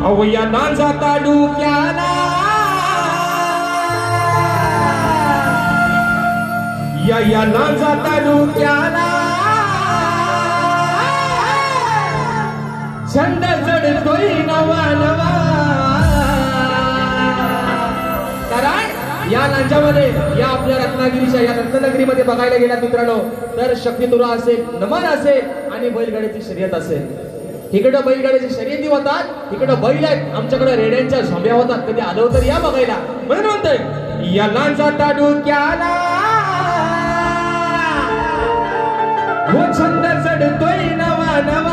अहो या नांजाता डुक्याला या नांजाता डुक्याला छंद जडतोय नवा नवा। कारण या नांजामध्ये या आपल्या रत्नागिरीच्या या रत्ननगरीमध्ये बघायला गेला मित्रांनो तर शक्तितुरा असेल, नमन असेल आणि बैलगाडीची शर्यत असेल। इकडे बैलगाडीच्या शर्यती होतात, इकडे बैल आहेत, आमच्याकडे रेड्यांच्या झोंब्या होतात। कधी आलो तर या बघायला। म्हणून म्हणतोय या नांजाता डुक्याला हो छंद चढतोय नवा नवा।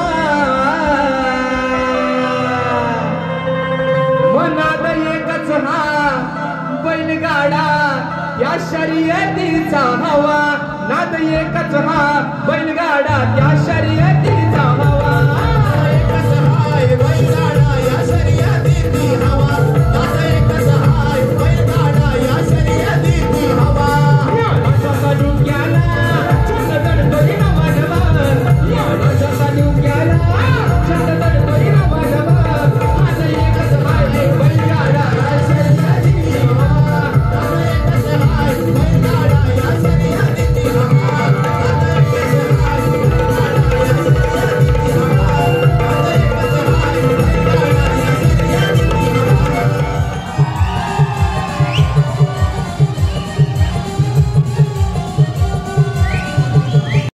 मनात एकच हा बैलगाडा या शर्यतीचा हवा। नाद एकच हा बैलगाडा त्या शर्यती